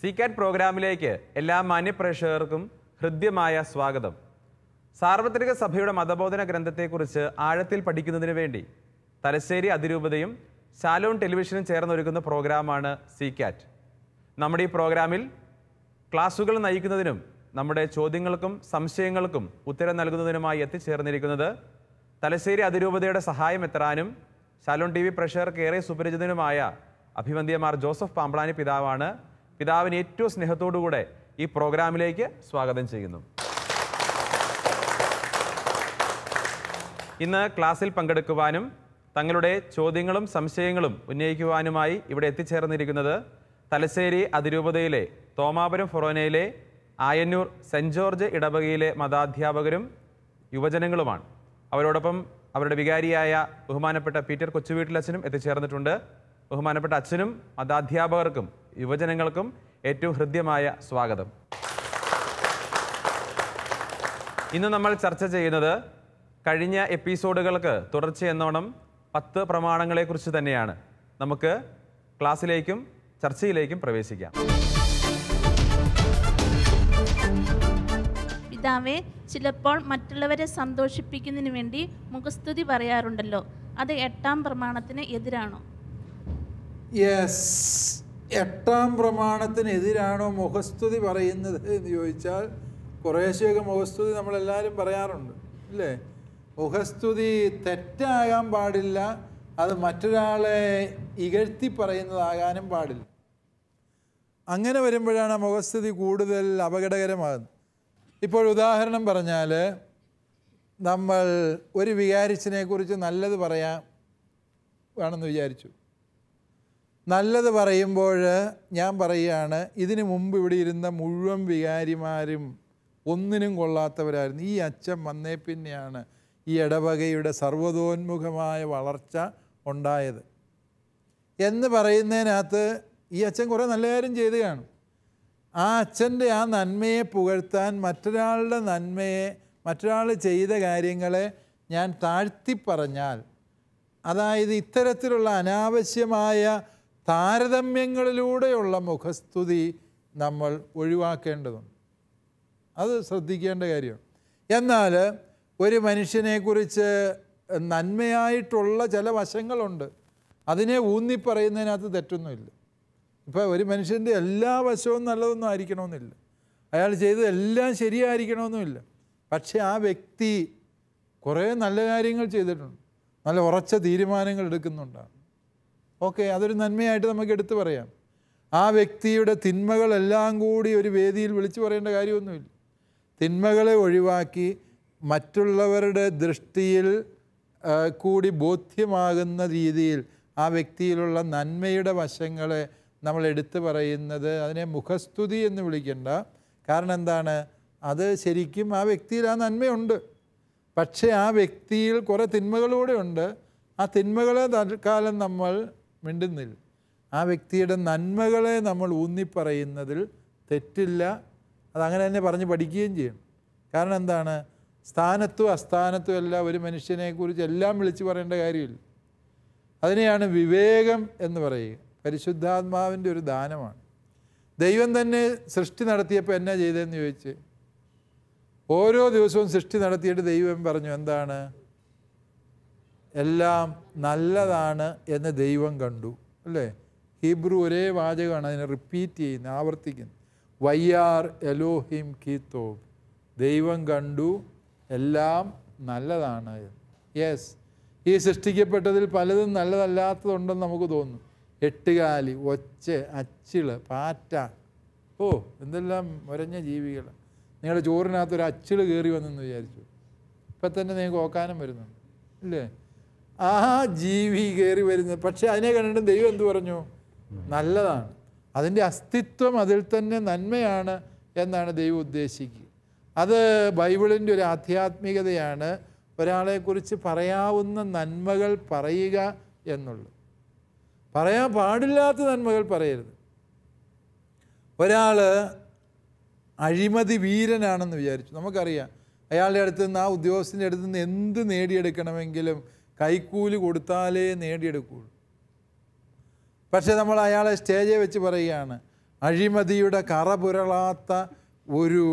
സീകാറ്റ് പ്രോഗ്രാമിലേക്ക് എല്ലാ മാന്യപ്രേക്ഷകർക്കും ഹൃദ്യമായ സ്വാഗതം. സാർവത്രിക സഭയുടെ മതബോധന ഗ്രന്ഥത്തെക്കുറിച്ച് ആഴത്തിൽ പഠിക്കുന്നതിന് വേണ്ടി തലശ്ശേരി അതിരൂപതയും ശാലോൺ ടെലിവിഷനും ചേർന്നൊരുക്കുന്ന പ്രോഗ്രാമാണ് സീകാറ്റ്. നമ്മുടെ ഈ പ്രോഗ്രാമിൽ ക്ലാസുകൾ നയിക്കുന്നതിനും നമ്മുടെ ചോദ്യങ്ങൾക്കും സംശയങ്ങൾക്കും ഉത്തരം നൽകുന്നതിനുമായി എത്തിച്ചേർന്നിരിക്കുന്നത് തലശ്ശേരി അതിരൂപതയുടെ സഹായം എത്രാനും ശാലോൺ TV പ്രേക്ഷകർക്ക് ഏറെ സുപരിചിതനുമായ അഭിവന്ദ്യമാർ ജോസഫ് പാമ്പ്ളാനി പിതാവാണ്. പിതാവിന് ഏറ്റവും സ്നേഹത്തോടുകൂടെ ഈ പ്രോഗ്രാമിലേക്ക് സ്വാഗതം ചെയ്യുന്നു. ഇന്ന് ക്ലാസ്സിൽ പങ്കെടുക്കുവാനും തങ്ങളുടെ ചോദ്യങ്ങളും സംശയങ്ങളും ഉന്നയിക്കുവാനുമായി ഇവിടെ എത്തിച്ചേർന്നിരിക്കുന്നത് തലശ്ശേരി അതിരൂപതയിലെ തോമാപുരം ഫൊറോനയിലെ ആയന്നൂർ സെൻറ് ജോർജ് ഇടവകയിലെ മതാധ്യാപകരും യുവജനങ്ങളുമാണ്. അവരോടൊപ്പം അവരുടെ വികാരിയായ ബഹുമാനപ്പെട്ട പീറ്റർ കൊച്ചുവീട്ടിലച്ഛനും എത്തിച്ചേർന്നിട്ടുണ്ട്. ബഹുമാനപ്പെട്ട അച്ഛനും മതാധ്യാപകർക്കും യുവജനങ്ങൾക്കും ഏറ്റവും ഹൃദ്യമായ സ്വാഗതം. ഇന്ന് നമ്മൾ ചർച്ച ചെയ്യുന്നത് കഴിഞ്ഞ എപ്പിസോഡുകൾക്ക് തുടർച്ചയെന്നോണം 10 പ്രമാണങ്ങളെക്കുറിച്ച് തന്നെയാണ്. നമുക്ക് ക്ലാസ്സിലേക്കും ചർച്ചയിലേക്കും പ്രവേശിക്കാം. പിതാവേ, ചിലപ്പോൾ മറ്റുള്ളവരെ സന്തോഷിപ്പിക്കുന്നതിന് വേണ്ടി മുഖസ്തുതി പറയാറുണ്ടല്ലോ, അത് 8-ാം പ്രമാണത്തിന് എതിരാണോ? യെസ്, 8-ാം പ്രമാണത്തിന് എതിരാണോ മുഖസ്തുതി പറയുന്നത് എന്ന് ചോദിച്ചാൽ കുറേശ്ശെയൊക്കെ മുഖസ്തുതി നമ്മളെല്ലാവരും പറയാറുണ്ട്, അല്ലേ? മുഖസ്തുതി തെറ്റാകാൻ പാടില്ല, അത് മറ്റൊരാളെ ഇകഴ്ത്തി പറയുന്നതാകാനും പാടില്ല. അങ്ങനെ വരുമ്പോഴാണ് മുഖസ്തുതി കൂടുതൽ അപകടകരമാകുന്നത്. ഇപ്പോൾ ഉദാഹരണം പറഞ്ഞാൽ, നമ്മൾ ഒരു വികാരിച്ചിനെക്കുറിച്ച് നല്ലത് പറയാം വേണമെന്ന് വിചാരിച്ചു. നല്ലത് പറയുമ്പോൾ ഞാൻ പറയുകയാണ്, ഇതിനു മുമ്പ് ഇവിടെ ഇരുന്ന മുഴുവൻ വികാരിമാരും ഒന്നിനും കൊള്ളാത്തവരായിരുന്നു, ഈ അച്ഛൻ വന്നേ പിന്നെയാണ് ഈ ഇടവകയുടെ സർവ്വതോന്മുഖമായ വളർച്ച ഉണ്ടായത് എന്ന് പറയുന്നതിനകത്ത് ഈ അച്ഛൻ കുറേ നല്ല കാര്യം ചെയ്ത് കാണും. ആ അച്ഛൻ്റെ ആ നന്മയെ പുകഴ്ത്താൻ മറ്റൊരാളുടെ നന്മയെ, മറ്റൊരാൾ ചെയ്ത കാര്യങ്ങളെ ഞാൻ താഴ്ത്തി പറഞ്ഞാൽ, അതായത് ഇത്തരത്തിലുള്ള അനാവശ്യമായ താരതമ്യങ്ങളിലൂടെയുള്ള മുഖസ്തുതി നമ്മൾ ഒഴിവാക്കേണ്ടതുണ്ട്. അത് ശ്രദ്ധിക്കേണ്ട കാര്യമാണ്. എന്നാൽ ഒരു മനുഷ്യനെക്കുറിച്ച് നന്മയായിട്ടുള്ള ചില വശങ്ങളുണ്ട്, അതിനെ ഊന്നിപ്പറയുന്നതിനകത്ത് തെറ്റൊന്നുമില്ല. ഇപ്പോൾ ഒരു മനുഷ്യൻ്റെ എല്ലാ വശവും നല്ലതൊന്നും ആയിരിക്കണമെന്നില്ല, അയാൾ ചെയ്തത് എല്ലാം ശരിയായിരിക്കണമെന്നുമില്ല. പക്ഷേ ആ വ്യക്തി കുറേ നല്ല കാര്യങ്ങൾ ചെയ്തിട്ടുണ്ട്, നല്ല ഉറച്ച തീരുമാനങ്ങൾ എടുക്കുന്നുണ്ടാണ്. ഓക്കെ, അതൊരു നന്മയായിട്ട് നമുക്ക് എടുത്തു പറയാം. ആ വ്യക്തിയുടെ തിന്മകളെല്ലാം കൂടി ഒരു വേദിയിൽ വിളിച്ചു പറയേണ്ട കാര്യമൊന്നുമില്ല. തിന്മകളെ ഒഴിവാക്കി മറ്റുള്ളവരുടെ ദൃഷ്ടിയിൽ കൂടി ബോധ്യമാകുന്ന രീതിയിൽ ആ വ്യക്തിയിലുള്ള നന്മയുടെ വശങ്ങളെ നമ്മൾ എടുത്തു പറയുന്നത്, അതിനെ മുഖസ്തുതി എന്ന് വിളിക്കേണ്ട. കാരണം എന്താണ്? അത് ശരിക്കും ആ വ്യക്തിയിൽ ആ നന്മയുണ്ട്, പക്ഷേ ആ വ്യക്തിയിൽ കുറേ തിന്മകളൂടെ ഉണ്ട്. ആ തിന്മകളെ തൽക്കാലം നമ്മൾ മിണ്ടുന്നില്ല. ആ വ്യക്തിയുടെ നന്മകളെ നമ്മൾ ഊന്നിപ്പറയുന്നതിൽ തെറ്റില്ല. അതങ്ങനെ തന്നെ പറഞ്ഞ് പഠിക്കുകയും ചെയ്യണം. കാരണം എന്താണ്? സ്ഥാനത്തും അസ്ഥാനത്തും എല്ലാം ഒരു മനുഷ്യനെക്കുറിച്ച് എല്ലാം വിളിച്ചു പറയേണ്ട കാര്യമില്ല. അതിനെയാണ് വിവേകം എന്ന് പറയുക. പരിശുദ്ധാത്മാവിൻ്റെ ഒരു ദാനമാണ്. ദൈവം തന്നെ സൃഷ്ടി നടത്തിയപ്പോൾ എന്നാ ചെയ്തതെന്ന് ചോദിച്ച്, ഓരോ ദിവസവും സൃഷ്ടി നടത്തിയിട്ട് ദൈവം പറഞ്ഞു എന്താണ്? എല്ലാം നല്ലതാണ് എന്ന് ദൈവം കണ്ടു, അല്ലേ? ഹീബ്രു ഒരേ വാചകമാണ്, അതിനെ റിപ്പീറ്റ് ചെയ്യുന്നത്, ആവർത്തിക്കുന്നത്. വയ്യാർ എലോഹിം കീത്തോബ്, ദൈവം കണ്ടു എല്ലാം നല്ലതാണ്. യെസ്, ഈ സൃഷ്ടിക്കപ്പെട്ടതിൽ പലതും നല്ലതല്ലാത്തതുണ്ടെന്ന് നമുക്ക് തോന്നും. 8 കാലി, ഒച്ച, അച്ചിള്, പാറ്റ, ഓ എന്തെല്ലാം മുരഞ്ഞ ജീവികൾ. നിങ്ങളുടെ ചോറിനകത്തൊരു അച്ചിള് കയറി വന്നെന്ന് വിചാരിച്ചു, ഇപ്പം തന്നെ നിങ്ങൾക്ക് ഓക്കാനം വരുന്നുണ്ട്, ഇല്ലേ? ആ ജീവി കയറി വരുന്നത്, പക്ഷെ അതിനെ കണ്ടിട്ട് ദൈവം എന്തു പറഞ്ഞു? നല്ലതാണ്. അതിൻ്റെ അസ്തിത്വം അതിൽ തന്നെ നന്മയാണ് എന്നാണ് ദൈവം ഉദ്ദേശിക്കുക. അത് ബൈബിളിൻ്റെ ഒരു ആധ്യാത്മികതയാണ്, ഒരാളെക്കുറിച്ച് പറയാവുന്ന നന്മകൾ പറയുക എന്നുള്ളത്. പറയാൻ പാടില്ലാത്ത നന്മകൾ പറയരുത്. ഒരാൾ അഴിമതി വീരനാണെന്ന് വിചാരിച്ചു, നമുക്കറിയാം അയാളുടെ അടുത്ത് നിന്ന്, ആ ഉദ്യോഗസ്ഥൻ്റെ അടുത്ത് നിന്ന് എന്ത് നേടിയെടുക്കണമെങ്കിലും കൈക്കൂലി കൊടുത്താലേ നേടിയെടുക്കുകയുള്ളൂ. പക്ഷേ നമ്മൾ അയാളെ സ്റ്റേജിൽ വെച്ച് പറയുകയാണ്, അഴിമതിയുടെ കറപുരളാത്ത ഒരു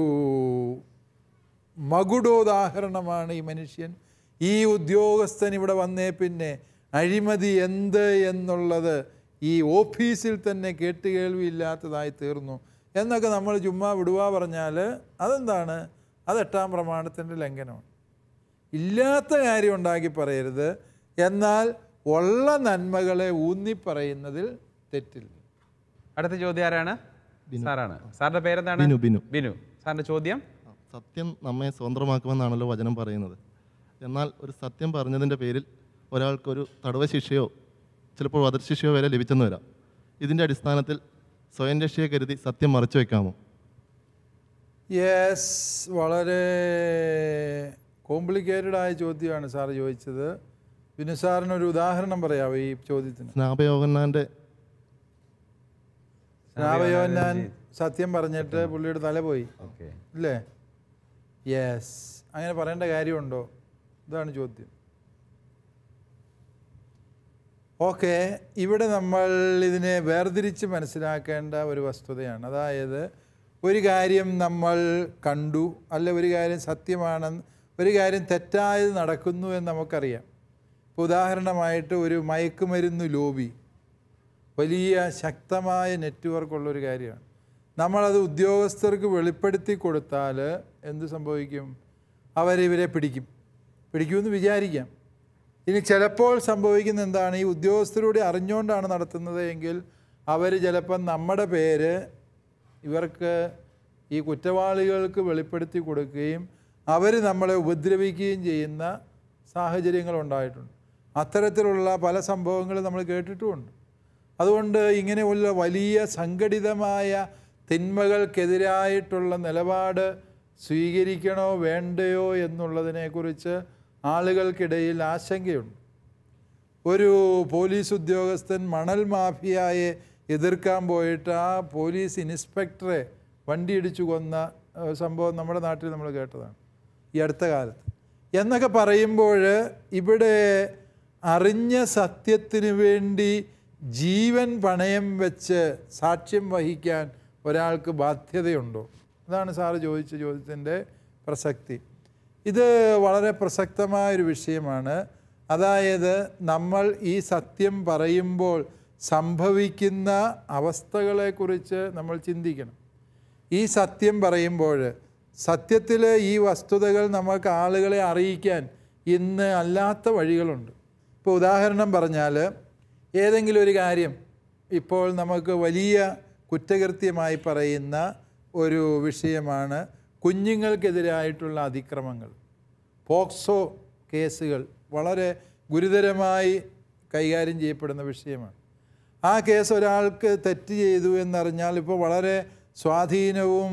മകുടോദാഹരണമാണ് ഈ മനുഷ്യൻ. ഈ ഉദ്യോഗസ്ഥൻ ഇവിടെ വന്നേ പിന്നെ അഴിമതി എന്ത് എന്നുള്ളത് ഈ ഓഫീസിൽ തന്നെ കേട്ടുകേൾവിയില്ലാത്തതായി തീർന്നു എന്നൊക്കെ നമ്മൾ ചുമ്മാ വിടുക പറഞ്ഞാൽ അതെന്താണ്? അത് 8-ാം പ്രമാണത്തിൻ്റെ ലംഘനമാണ്. ഇല്ലാത്ത കാര്യം ഉണ്ടാക്കി പറയരുത്, എന്നാൽ ഉള്ള നന്മകളെ ഊന്നിപ്പറയുന്നതിൽ തെറ്റില്ല. അടുത്ത ചോദ്യം ആരാണ്? സാറാണ്. സാറിന്റെ പേരെന്താണ്? ബിനു. സാറിന്റെ ചോദ്യം? സത്യം നമ്മെ സ്വതന്ത്രമാക്കുമെന്നാണല്ലോ വചനം പറയുന്നത്. എന്നാൽ ഒരു സത്യം പറഞ്ഞതിൻ്റെ പേരിൽ ഒരാൾക്കൊരു തടവ ശിക്ഷയോ ചിലപ്പോൾ വധശിക്ഷയോ വരെ ലഭിച്ചെന്ന് വരാം. ഇതിൻ്റെ അടിസ്ഥാനത്തിൽ സ്വയം രക്ഷയെ കരുതി സത്യം മറച്ചു വെക്കാമോ? യെസ്, വളരെ കോംപ്ലിക്കേറ്റഡ് ആയ ചോദ്യമാണ് സാറ് ചോദിച്ചത്. പിന്നെ സാറിനൊരു ഉദാഹരണം പറയാമോ ഈ ചോദ്യത്തിന്? സ്നാപയോഹന്നാൻ സത്യം പറഞ്ഞിട്ട് പുള്ളിയുടെ തല പോയി അല്ലേ? യെസ്, അങ്ങനെ പറയേണ്ട കാര്യമുണ്ടോ? ഇതാണ് ചോദ്യം. ഓക്കെ, ഇവിടെ നമ്മൾ ഇതിനെ വേർതിരിച്ച് മനസ്സിലാക്കേണ്ട ഒരു വസ്തുതയാണ്. അതായത് ഒരു കാര്യം നമ്മൾ കണ്ടു, അല്ല ഒരു കാര്യം സത്യമാണെന്ന്, ഒരു കാര്യം തെറ്റായത് നടക്കുന്നു എന്ന് നമുക്കറിയാം. ഇപ്പോൾ ഉദാഹരണമായിട്ട് ഒരു മയക്കുമരുന്ന് ലോബി വലിയ ശക്തമായ നെറ്റ്വർക്കുള്ളൊരു കാര്യമാണ്. നമ്മളത് ഉദ്യോഗസ്ഥർക്ക് വെളിപ്പെടുത്തി കൊടുത്താൽ എന്ത് സംഭവിക്കും? അവരിവരെ പിടിക്കുമെന്ന് വിചാരിക്കാം. ഇനി ചിലപ്പോൾ സംഭവിക്കുന്ന എന്താണ്? ഈ ഉദ്യോഗസ്ഥരോട് അറിഞ്ഞുകൊണ്ടാണ് നടത്തുന്നത് എങ്കിൽ അവർ ചിലപ്പം നമ്മുടെ പേര് ഇവർക്ക്, ഈ കുറ്റവാളികൾക്ക് വെളിപ്പെടുത്തി കൊടുക്കുകയും അവർ നമ്മളെ ഉപദ്രവിക്കുകയും ചെയ്യുന്ന സാഹചര്യങ്ങളുണ്ടായിട്ടുണ്ട്. അത്തരത്തിലുള്ള പല സംഭവങ്ങളും നമ്മൾ കേട്ടിട്ടുമുണ്ട്. അതുകൊണ്ട് ഇങ്ങനെയുള്ള വലിയ സംഘടിതമായ തിന്മകൾക്കെതിരായിട്ടുള്ള നിലപാട് സ്വീകരിക്കണോ വേണ്ടയോ എന്നുള്ളതിനെക്കുറിച്ച് ആളുകൾക്കിടയിൽ ആശങ്കയുണ്ട്. ഒരു പോലീസ് ഉദ്യോഗസ്ഥൻ മണൽ മാഫിയയെ എതിർക്കാൻ പോയിട്ട് ആ പോലീസ് ഇൻസ്പെക്ടറെ വണ്ടി ഇടിച്ചു കൊന്ന സംഭവം നമ്മുടെ നാട്ടിൽ നമ്മൾ കേട്ടതാണ് ഈ അടുത്ത കാലത്ത്. എന്നൊക്കെ പറയുമ്പോൾ ഇവിടെ അറിഞ്ഞ സത്യത്തിന് വേണ്ടി ജീവൻ പണയം വെച്ച് സാക്ഷ്യം വഹിക്കാൻ ഒരാൾക്ക് ബാധ്യതയുണ്ടോ? അതാണ് സാറ് ചോദിച്ച ചോദ്യത്തിൻ്റെ പ്രസക്തി. ഇത് വളരെ പ്രസക്തമായൊരു വിഷയമാണ്. അതായത് നമ്മൾ ഈ സത്യം പറയുമ്പോൾ സംഭവിക്കുന്ന അവസ്ഥകളെക്കുറിച്ച് നമ്മൾ ചിന്തിക്കണം. ഈ സത്യം പറയുമ്പോൾ സത്യത്തിൽ ഈ വസ്തുതകൾ നമുക്ക് ആളുകളെ അറിയിക്കാൻ ഇന്ന് അല്ലാത്ത വഴികളുണ്ട്. ഇപ്പോൾ ഉദാഹരണം പറഞ്ഞാൽ, ഏതെങ്കിലും ഒരു കാര്യം ഇപ്പോൾ നമുക്ക് വലിയ കുറ്റകൃത്യമായി പറയുന്ന ഒരു വിഷയമാണ് കുഞ്ഞുങ്ങൾക്കെതിരായിട്ടുള്ള അതിക്രമങ്ങൾ. പോക്സോ കേസുകൾ വളരെ ഗുരുതരമായി കൈകാര്യം ചെയ്യപ്പെടുന്ന വിഷയമാണ്. ആ കേസ് ഒരാൾക്ക് തെറ്റ് ചെയ്തു എന്നറിഞ്ഞാൽ ഇപ്പോൾ വളരെ സ്വാധീനവും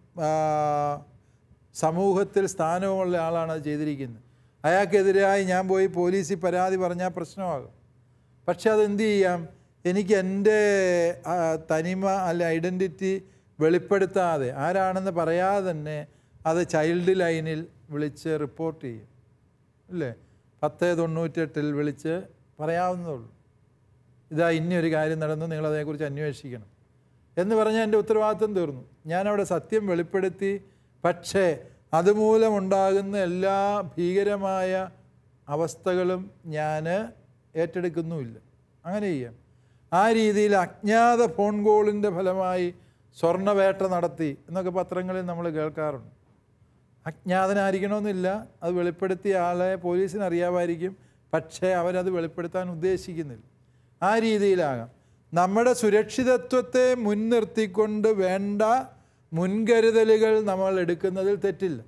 സമൂഹത്തിൽ സ്ഥാനവുമുള്ള ആളാണ് അത് ചെയ്തിരിക്കുന്നത്. അയാൾക്കെതിരായി ഞാൻ പോയി പോലീസിൽ പരാതി പറഞ്ഞാൽ പ്രശ്നമാകും. പക്ഷെ അതെന്ത് ചെയ്യാം? എനിക്ക് എൻ്റെ തനിമ അല്ല ഐഡൻറ്റിറ്റി വെളിപ്പെടുത്താതെ, ആരാണെന്ന് പറയാതെ തന്നെ അത് ചൈൽഡ് ലൈനിൽ വിളിച്ച് റിപ്പോർട്ട് ചെയ്യും അല്ലേ? 1098 വിളിച്ച് പറയാവുന്നതുള്ളൂ, ഇതാ ഇനിയൊരു കാര്യം നടന്നു, നിങ്ങളതേക്കുറിച്ച് അന്വേഷിക്കണം എന്ന് പറഞ്ഞാൽ എൻ്റെ ഉത്തരവാദിത്വം തീർന്നു. ഞാനവിടെ സത്യം വെളിപ്പെടുത്തി. പക്ഷേ അതുമൂലമുണ്ടാകുന്ന എല്ലാ ഭീകരമായ അവസ്ഥകളും ഞാൻ ഏറ്റെടുക്കുന്നുമില്ല. അങ്ങനെ ചെയ്യാം. ആ രീതിയിൽ അജ്ഞാത ഫോൺ കോളിൻ്റെ ഫലമായി സ്വർണ്ണവേട്ട നടത്തി എന്നൊക്കെ പത്രങ്ങളിൽ നമ്മൾ കേൾക്കാറുണ്ട്. അജ്ഞാതനായിരിക്കണമെന്നില്ല, അത് വെളിപ്പെടുത്തിയ ആളെ പോലീസിന് അറിയാമായിരിക്കും, പക്ഷേ അവരത് വെളിപ്പെടുത്താൻ ഉദ്ദേശിക്കുന്നില്ല. ആ രീതിയിലാകാം. നമ്മുടെ സുരക്ഷിതത്വത്തെ മുൻനിർത്തിക്കൊണ്ട് വേണ്ട മുൻകരുതലുകൾ നമ്മൾ എടുക്കുന്നതിൽ തെറ്റില്ല.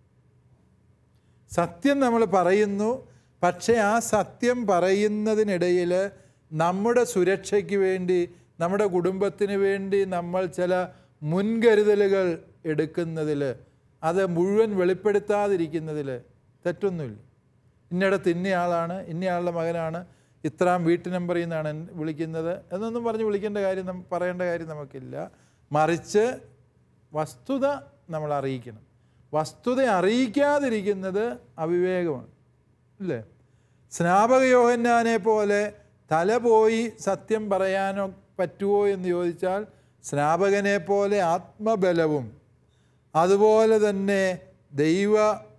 സത്യം നമ്മൾ പറയുന്നു, പക്ഷേ ആ സത്യം പറയുന്നതിനിടയിൽ നമ്മുടെ സുരക്ഷയ്ക്ക് വേണ്ടി, നമ്മുടെ കുടുംബത്തിന് വേണ്ടി നമ്മൾ ചില മുൻകരുതലുകൾ എടുക്കുന്നതിൽ, അത് മുഴുവൻ വെളിപ്പെടുത്താതിരിക്കുന്നതിൽ തെറ്റൊന്നുമില്ല. ഇന്നിടത്ത് ഇന്നയാളാണ്, ഇന്നയാളുടെ മകനാണ്, ഇത്രാം വീട്ടു നമ്പറിൽ നിന്നാണ് വിളിക്കുന്നത് എന്നൊന്നും പറഞ്ഞ് വിളിക്കേണ്ട കാര്യം, പറയേണ്ട കാര്യം നമുക്കില്ല. മറിച്ച് വസ്തുത നമ്മൾ അറിയിക്കണം. വസ്തുത അറിയിക്കാതിരിക്കുന്നത് അവിവേകമാണ് അല്ലേ? സ്നാപക യോഹന്നാനെ പോലെ തല പോയി സത്യം പറയാനോ പറ്റുമോ എന്ന് ചോദിച്ചാൽ സ്നാപകനെ പോലെ ആത്മബലവും അതുപോലെ തന്നെ ദൈവ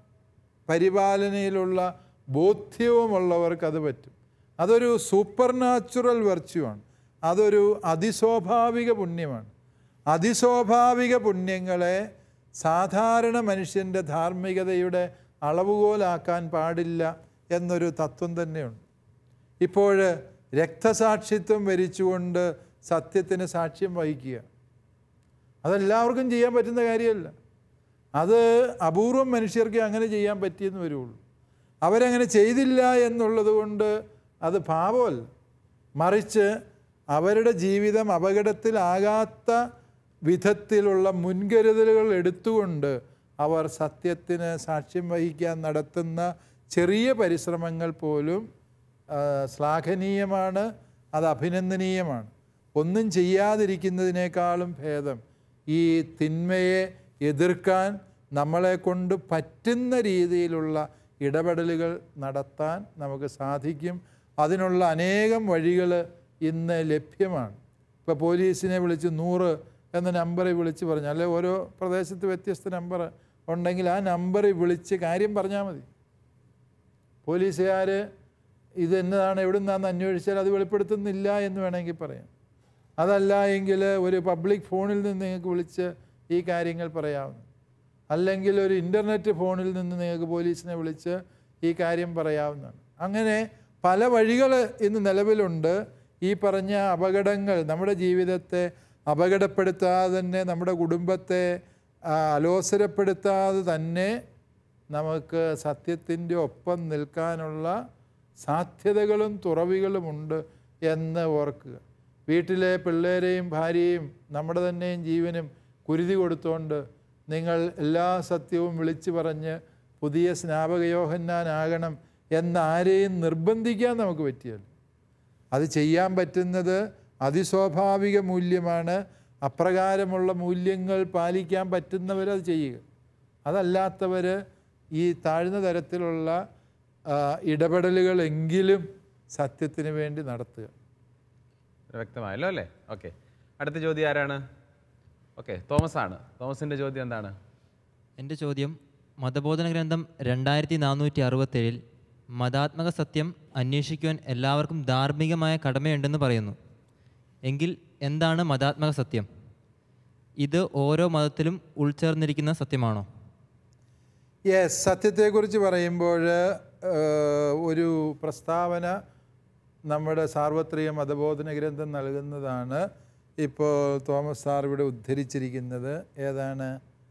പരിപാലനയിലുള്ള ബോധ്യവുമുള്ളവർക്ക് അത് പറ്റും. അതൊരു സൂപ്പർ നാച്ചുറൽ വെർച്യുവാണ്. അതൊരു അതിസ്വാഭാവിക പുണ്യമാണ്. അതിസ്വാഭാവിക പുണ്യങ്ങളെ സാധാരണ മനുഷ്യൻ്റെ ധാർമ്മികതയുടെ അളവുകോലാക്കാൻ പാടില്ല എന്നൊരു തത്വം തന്നെയുണ്ട്. ഇപ്പോൾ രക്തസാക്ഷിത്വം വരിച്ചുകൊണ്ട് സത്യത്തിന് സാക്ഷ്യം വഹിക്കുക, അതെല്ലാവർക്കും ചെയ്യാൻ പറ്റുന്ന കാര്യമല്ല. അത് അപൂർവം മനുഷ്യർക്ക് അങ്ങനെ ചെയ്യാൻ പറ്റിയെന്ന് വരുള്ളൂ. അവരങ്ങനെ ചെയ്തില്ല എന്നുള്ളത് കൊണ്ട് അത് പാപമല്ല, മറിച്ച് അവരുടെ ജീവിതം അപകടത്തിലാകാത്ത വിധത്തിലുള്ള മുൻകരുതലുകൾ എടുത്തുകൊണ്ട് അവർ സത്യത്തിന് സാക്ഷ്യം വഹിക്കാൻ നടത്തുന്ന ചെറിയ പരിശ്രമങ്ങൾ പോലും ശ്ലാഘനീയമാണ്, അത് അഭിനന്ദനീയമാണ്. ഒന്നും ചെയ്യാതിരിക്കുന്നതിനേക്കാളും ഭേദം ഈ തിന്മയെ എതിർക്കാൻ നമ്മളെ കൊണ്ട് പറ്റുന്ന രീതിയിലുള്ള ഇടപെടലുകൾ നടത്താൻ നമുക്ക് സാധിക്കും. അതിനുള്ള അനേകം വഴികൾ ഇന്ന് ലഭ്യമാണ്. ഇപ്പോൾ പോലീസിനെ വിളിച്ച് 100 എന്ന നമ്പറിൽ വിളിച്ച് പറഞ്ഞു, അല്ലെ ഓരോ പ്രദേശത്ത് വ്യത്യസ്ത നമ്പർ ഉണ്ടെങ്കിൽ ആ നമ്പറിൽ വിളിച്ച് കാര്യം പറഞ്ഞാൽ മതി. പോലീസുകാർ ഇത് എന്നതാണ് എവിടെ നിന്നാണെന്ന് അന്വേഷിച്ചാൽ അത് വെളിപ്പെടുത്തുന്നില്ല എന്ന് വേണമെങ്കിൽ പറയാം. അതല്ല എങ്കിൽ ഒരു പബ്ലിക് ഫോണിൽ നിന്ന് നിങ്ങൾക്ക് വിളിച്ച് ഈ കാര്യങ്ങൾ പറയാവുന്നു. അല്ലെങ്കിൽ ഒരു ഇൻ്റർനെറ്റ് ഫോണിൽ നിന്ന് നിങ്ങൾക്ക് പോലീസിനെ വിളിച്ച് ഈ കാര്യം പറയാവുന്നതാണ്. അങ്ങനെ പല വഴികൾ ഇന്ന് നിലവിലുണ്ട്. ഈ പറഞ്ഞ അപകടങ്ങൾ നമ്മുടെ ജീവിതത്തെ അപകടപ്പെടുത്താതെ തന്നെ, നമ്മുടെ കുടുംബത്തെ അലോസരപ്പെടുത്താതെ തന്നെ നമുക്ക് സത്യത്തിൻ്റെ ഒപ്പം നിൽക്കാനുള്ള സാധ്യതകളും തുറവികളുമുണ്ട് എന്ന് ഓർക്കുക. വീട്ടിലെ പിള്ളേരെയും ഭാര്യയും നമ്മുടെ തന്നെയും ജീവനും കുരുതി കൊടുത്തുകൊണ്ട് നിങ്ങൾ എല്ലാ സത്യവും വിളിച്ചു പറഞ്ഞ് പുതിയ സ്നാപക യോഹന്നാനാകണം എന്നാരെയും നിർബന്ധിക്കാൻ നമുക്ക് പറ്റിയല്ല. അത് ചെയ്യാൻ പറ്റുന്നത് അതിസ്വാഭാവിക മൂല്യമാണ്. അപ്രകാരമുള്ള മൂല്യങ്ങൾ പാലിക്കാൻ പറ്റുന്നവരത് ചെയ്യുക. അതല്ലാത്തവർ ഈ താഴ്ന്ന തരത്തിലുള്ള ഇടപെടലുകളെങ്കിലും സത്യത്തിന് വേണ്ടി നടത്തുക. വ്യക്തമായല്ലോ അല്ലേ? ഓക്കെ, അടുത്ത ചോദ്യം ആരാണ്? ഓക്കെ, തോമസ് ആണ്. തോമസിൻ്റെ ചോദ്യം എന്താണ്? എൻ്റെ ചോദ്യം, മതബോധന ഗ്രന്ഥം 2467 മതാത്മക സത്യം അന്വേഷിക്കുവാൻ എല്ലാവർക്കും ധാർമ്മികമായ കടമയുണ്ടെന്ന് പറയുന്നു. എങ്കിൽ എന്താണ് മതാത്മക സത്യം? ഇത് ഓരോ മതത്തിലും ഉൾച്ചേർന്നിരിക്കുന്ന സത്യമാണോ? യെസ്, സത്യത്തെക്കുറിച്ച് പറയുമ്പോൾ ഒരു പ്രസ്താവന നമ്മുടെ സാർവത്രിക മതബോധന ഗ്രന്ഥം നൽകുന്നതാണ്. ഇപ്പോൾ തോമസ് സാർ ഇവിടെ ഉദ്ധരിച്ചിരിക്കുന്നത് ഏതാണ്?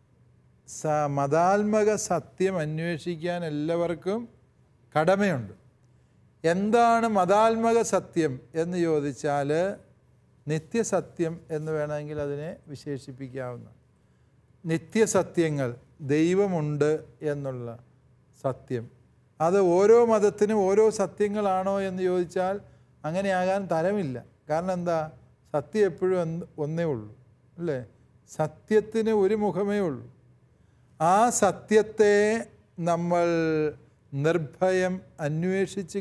മതാത്മക സത്യം അന്വേഷിക്കാൻ എല്ലാവർക്കും കടമയുണ്ട്. എന്താണ് മതാത്മക സത്യം എന്ന് ചോദിച്ചാൽ നിത്യസത്യം എന്ന് വേണമെങ്കിൽ അതിനെ വിശേഷിപ്പിക്കാവുന്ന നിത്യസത്യങ്ങൾ, ദൈവമുണ്ട് എന്നുള്ള സത്യം. അത് ഓരോ മതത്തിനും ഓരോ സത്യങ്ങളാണോ എന്ന് ചോദിച്ചാൽ അങ്ങനെയാകാൻ തരമില്ല. കാരണം എന്താ? സത്യം എപ്പോഴും ഒന്നേ ഉള്ളൂ, അല്ലേ? സത്യത്തിന് ഒരു മുഖമേ ഉള്ളൂ. ആ സത്യത്തെ നമ്മൾ നിർഭയം അന്വേഷിച്ച്